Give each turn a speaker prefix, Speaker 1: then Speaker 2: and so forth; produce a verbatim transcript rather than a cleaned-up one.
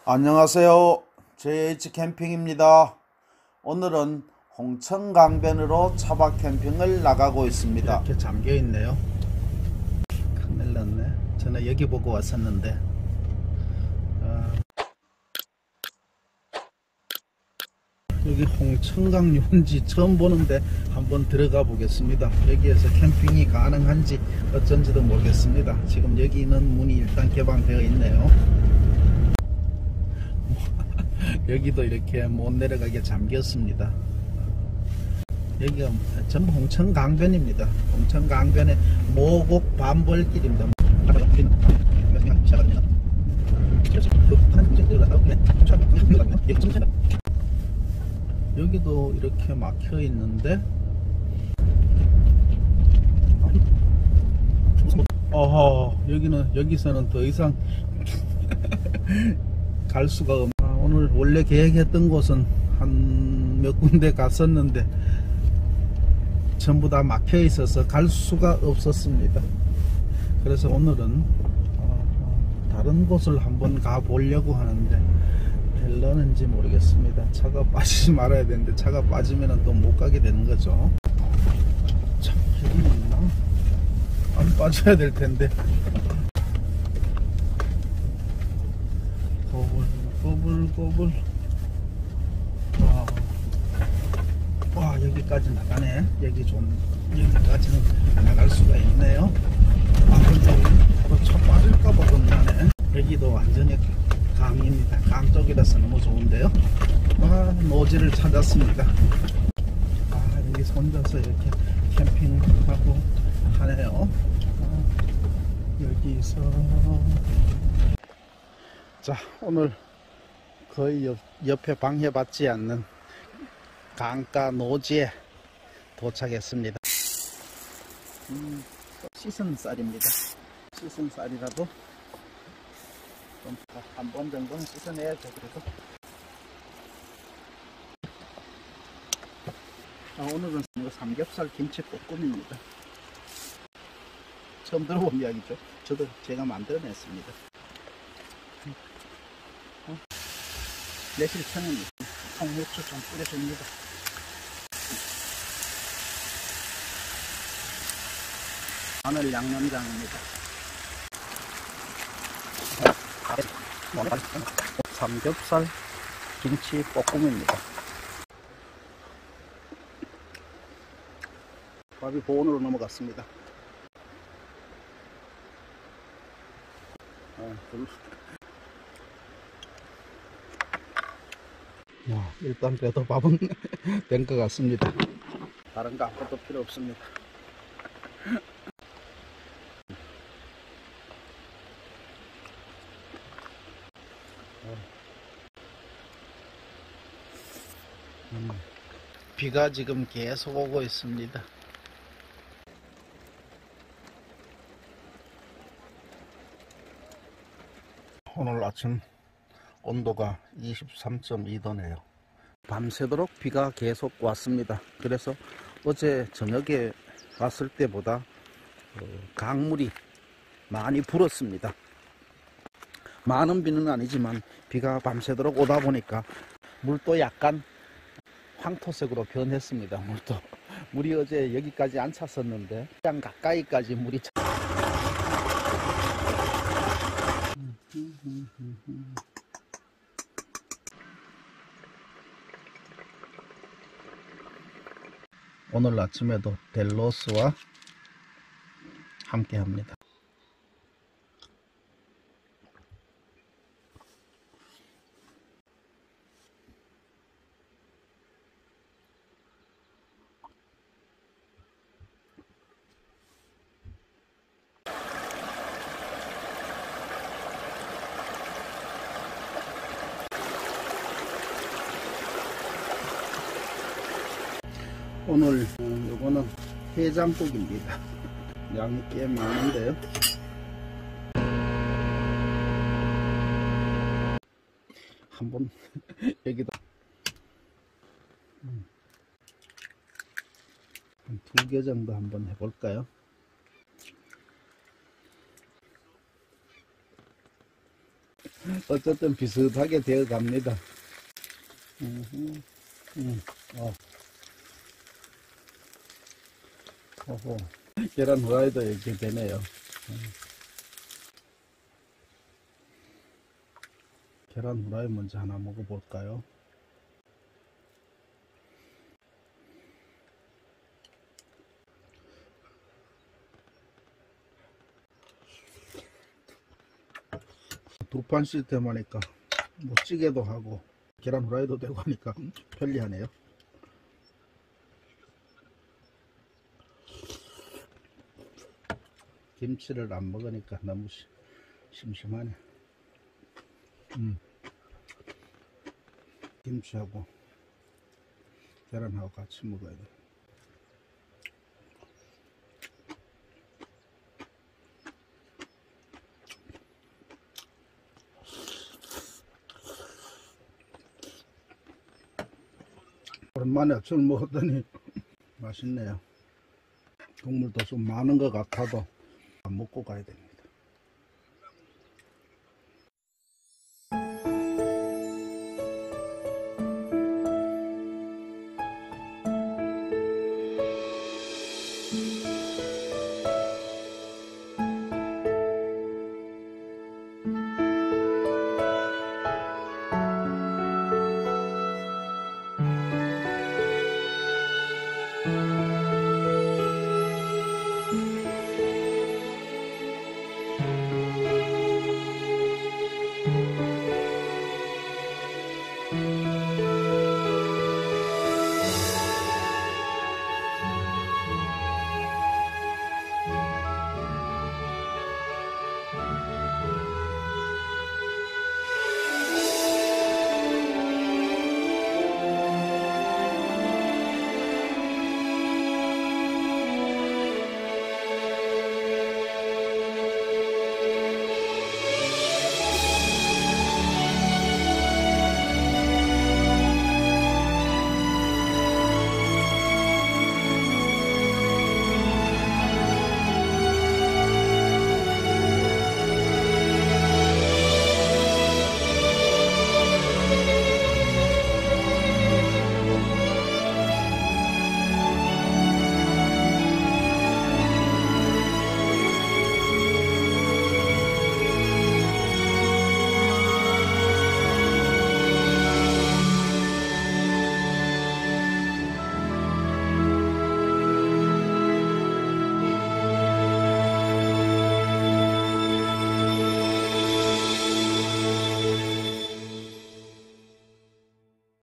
Speaker 1: 안녕하세요. 제이에이치 캠핑입니다. 오늘은 홍천강변으로 차박 캠핑을 나가고 있습니다. 이렇게 잠겨 있네요. 큰일 났네. 저는 여기 보고 왔었는데 아, 여기 홍천강 유원지 처음 보는데 한번 들어가 보겠습니다. 여기에서 캠핑이 가능한지 어쩐지도 모르겠습니다. 지금 여기는 문이 일단 개방되어 있네요. 여기도 이렇게 못 내려가게 잠겼습니다. 여기가 전부 홍천강변입니다. 홍천강변의 모곡 반벌길입니다. 여기도 이렇게 막혀 있는데 어허, 여기는 여기서는 더 이상 갈 수가 없. 아, 오늘 원래 계획했던 곳은 한 몇 군데 갔었는데 전부 다 막혀 있어서 갈 수가 없었습니다. 그래서 오늘은 어, 다른 곳을 한번 가 보려고 하는데 될려는지 모르겠습니다. 차가 빠지지 말아야 되는데 차가 빠지면 또 못 가게 되는 거죠. 참 길이 있나? 안 빠져야 될 텐데. 꼬불 꼬불 꼬불. 와, 와, 여기까지 나가네. 여기 좀 여기까지는 나갈 수가 있네요. 아, 근데 차 빠질까봐 겁나네. 여기도 완전히 강입니다. 강 쪽이라서 너무 좋은데요. 아, 노지를 찾았습니다. 아, 여기서 혼자서 이렇게 캠핑하고 하네요. 아, 여기서 자, 오늘 거의 옆, 옆에 방해받지 않는 강가 노지에 도착했습니다. 음, 씻은 쌀입니다. 씻은 쌀이라도 좀 한 번 정도는 씻어내야죠. 그래도 아, 오늘은 삼겹살 김치 볶음입니다. 처음 들어본 이야기죠. 저도 제가 만들어냈습니다. 어? 매실청은 통후추 좀 뿌려줍니다. 마늘 양념장입니다. 삼겹살 김치 볶음입니다. 밥이 보온으로 넘어갔습니다. 어, 와, 일단 그래도 밥은 된 것 같습니다. 다른 거 아무것도 필요 없습니다. 음, 비가 지금 계속 오고 있습니다. 오늘 아침 온도가 이십삼 점 이 도네요. 밤새도록 비가 계속 왔습니다. 그래서 어제 저녁에 왔을 때보다 강물이 많이 불었습니다. 많은 비는 아니지만 비가 밤새도록 오다 보니까 물도 약간 황토색으로 변했습니다. 물도 물이 어제 여기까지 안 찼었는데 그냥 가까이까지 물이 차... 오늘 아침에도 델로스와 함께 합니다. 오늘 요거는 해장국입니다. 양이 꽤 많은데요. 한번 여기다 한 두 개 정도 한번 해볼까요? 어쨌든 비슷하게 되어 갑니다. 음, 음, 어. 어허. 계란 후라이도 이렇게 되네요. 음. 계란 후라이 먼저 하나 먹어볼까요? 두 판 시스템 하니까 뭐 찌개도 하고 계란 후라이도 되고 하니까 편리하네요. 김치를 안 먹으니까 너무 시, 심심하네. 음. 김치하고 계란하고 같이 먹어야 돼. 오랜만에 아침을 먹었더니 맛있네요. 국물도 좀 많은 것 같아도 안 먹고 가야 되네.